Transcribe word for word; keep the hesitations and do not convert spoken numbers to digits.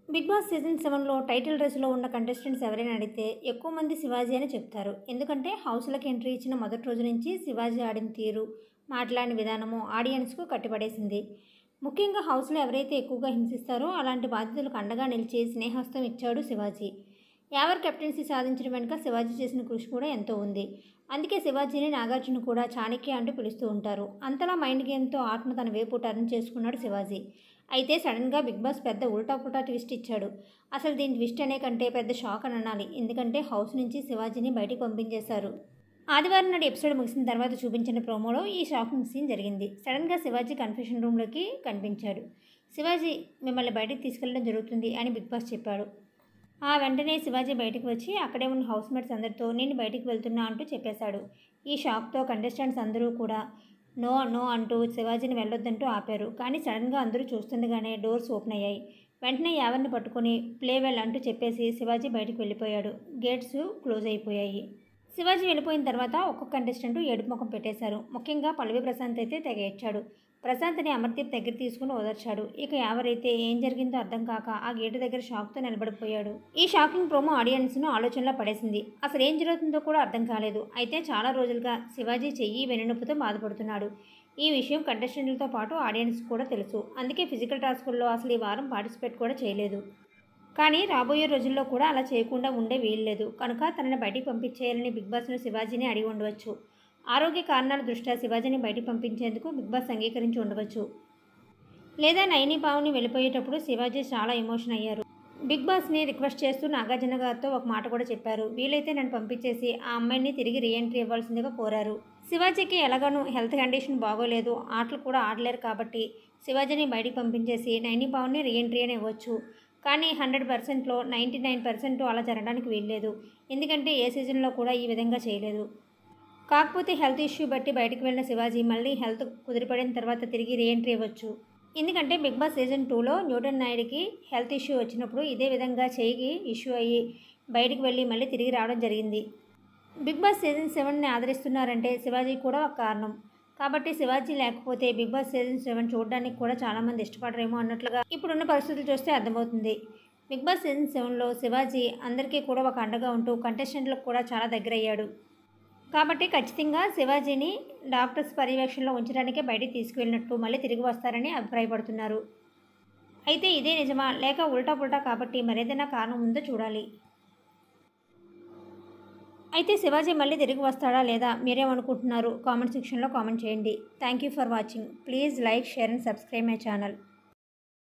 Big Boss season సెవెన్లో title రేసులో ఉన్న కంటెస్టెంట్స్ ఎవరైనా అడిగితే ఎక్కువ మంది శివాజీ అని చెప్తారు. ఎందుకంటే హౌస్లోకి ఎంట్రీ ఇచ్చిన మొదటి రోజు నుంచి శివాజీ ఆడిన తీరు, మాట్లాడిన విధానము ఆడియన్స్కు కట్టిపడేసింది. ముఖ్యంగా హౌస్లో ఎవరైతే ఎక్కువగా హింసిస్తారో అలాంటి బాధితులకు అండగా నిలిచి స్నేహస్తం ఇచ్చాడు శివాజీ. యావర్ కెప్టెన్సీ సాధించడం వెనుక శివాజీ చేసిన కృషి కూడా ఎంతో ఉంది. అందుకే శివాజీని నాగార్జున కూడా చాణక్య అంటూ పిలుస్తూ ఉంటారు. అంతలా మైండ్ గేమ్తో ఆత్మ తన వైపు టర్న్ చేసుకున్నాడు శివాజీ. అయితే సడన్గా బిగ్ బాస్ పెద్ద ఉల్టా పుల్టా ట్విస్ట్ ఇచ్చాడు. అసలు దీని ట్విస్ట్ అనే కంటే పెద్ద షాక్ అని అనాలి. ఎందుకంటే హౌస్ నుంచి శివాజీని బయటికి పంపించేశారు. ఆదివారం నాడు ఎపిసోడ్ ముగిసిన తర్వాత చూపించిన ప్రోమోలో ఈ షాకింగ్ సీన్ జరిగింది. సడన్గా శివాజీ కన్ఫ్యూషన్ రూమ్లోకి కనిపించాడు. శివాజీ, మిమ్మల్ని బయటికి తీసుకెళ్లడం జరుగుతుంది అని బిగ్ బాస్ చెప్పాడు. ఆ వెంటనే శివాజీ బయటకు వచ్చి అక్కడే ఉన్న హౌస్మేట్స్ అందరితో నేను బయటికి వెళ్తున్నా అంటూ చెప్పేశాడు. ఈ షాక్తో కంటెస్టెంట్స్ అందరూ కూడా నో నో అంటూ శివాజీని వెళ్ళొద్దంటూ ఆపారు. కానీ సడన్గా అందరూ చూస్తుండగానే డోర్స్ ఓపెన్ అయ్యాయి. వెంటనే యావర్ని పట్టుకొని ప్లే వెల్ అంటూ చెప్పేసి శివాజీ బయటకు వెళ్ళిపోయాడు. గేట్స్ క్లోజ్ అయిపోయాయి. శివాజీ వెళ్ళిపోయిన తర్వాత ఒక్కొక్క కంటెస్టెంట్ ఏడుపు ముఖం పెట్టేశారు. ముఖ్యంగా పల్లవి ప్రశాంత్ అయితే తెగ ఏడ్చాడు. ప్రశాంత్ని అమర్దీప్ దగ్గర తీసుకుని ఓదార్చాడు. ఇక ఎవరైతే ఏం జరిగిందో అర్థం కాక ఆ గేటు దగ్గర షాక్తో నిలబడిపోయాడు. ఈ షాకింగ్ ప్రోమో ఆడియన్స్ను ఆలోచనలో పడేసింది. అసలు ఏం జరుగుతుందో కూడా అర్థం కాలేదు. అయితే చాలా రోజులుగా శివాజీ చెయ్యి వెన్నునొప్పితో బాధపడుతున్నాడు. ఈ విషయం కంటెస్టెంట్లతో పాటు ఆడియన్స్ కూడా తెలుసు. అందుకే ఫిజికల్ టాస్కుల్లో అసలు ఈ వారం పార్టిసిపేట్ కూడా చేయలేదు. కానీ రాబోయే రోజుల్లో కూడా అలా చేయకుండా ఉండే వీల్లేదు. కనుక తనని బయటికి పంపించేయాలని బిగ్ బాస్ను శివాజీని అడిగి ఉండవచ్చు. ఆరోగ్య కారణాల దృష్ట్యా శివాజీని బయటికి పంపించేందుకు బిగ్ బాస్ అంగీకరించి ఉండవచ్చు. లేదా నైని పావని వెళ్ళిపోయేటప్పుడు శివాజీ చాలా ఎమోషన్ అయ్యారు. బిగ్ బాస్ని రిక్వెస్ట్ చేస్తూ నాగార్జున గారితో ఒక మాట కూడా చెప్పారు. వీలైతే నన్ను పంపించేసి ఆ అమ్మాయిని తిరిగి రీఎంట్రీ ఇవ్వాల్సిందిగా కోరారు. శివాజీకి ఎలాగనూ హెల్త్ కండిషన్ బాగోలేదు, ఆటలు కూడా ఆడలేరు కాబట్టి శివాజీని బయటికి పంపించేసి నైని పావని రీఎంట్రీ అని ఇవ్వచ్చు. కానీ హండ్రెడ్ పర్సెంట్లో నైంటీ నైన్ పర్సెంట్ అలా జరగడానికి వీల్లేదు. ఎందుకంటే ఏ సీజన్లో కూడా ఈ విధంగా చేయలేదు. కాకపోతే హెల్త్ ఇష్యూ బట్టి బయటకు వెళ్ళిన శివాజీ మళ్ళీ హెల్త్ కుదిరిపడిన తర్వాత తిరిగి రీఎంట్రీ ఇవ్వచ్చు. ఎందుకంటే బిగ్ బాస్ సీజన్ టూలో న్యూటన్ నాయుడికి హెల్త్ ఇష్యూ వచ్చినప్పుడు ఇదే విధంగా చేయికి ఇష్యూ అయ్యి బయటికి వెళ్ళి మళ్ళీ తిరిగి రావడం జరిగింది. బిగ్ బాస్ సీజన్ సెవెన్ని ఆదరిస్తున్నారంటే శివాజీ కూడా ఒక కారణం. కాబట్టి శివాజీ లేకపోతే బిగ్ బాస్ సీజన్ సెవెన్ చూడడానికి కూడా చాలామంది ఇష్టపడరేమో అన్నట్లుగా ఇప్పుడున్న పరిస్థితులు చూస్తే అర్థమవుతుంది. బిగ్ బాస్ సీజన్ సెవెన్లో శివాజీ అందరికీ కూడా ఒక అండగా ఉంటూ కంటెస్టెంట్లకు కూడా చాలా దగ్గరయ్యాడు. కాబట్టి ఖచ్చితంగా శివాజీని డాక్టర్స్ పర్యవేక్షణలో ఉంచడానికే బయటికి తీసుకువెళ్ళినట్టు మళ్ళీ తిరిగి వస్తారని అభిప్రాయపడుతున్నారు. అయితే ఇదే నిజమా లేక ఉల్టా పుల్టా కాబట్టి మరేదైనా కారణం ఉందో చూడాలి. అయితే శివాజీ మళ్ళీ తిరిగి వస్తాడా లేదా మీరేమనుకుంటున్నారు? కామెంట్ సెక్షన్లో కామెంట్ చేయండి. Thank you for watching. Please like, share and subscribe my channel.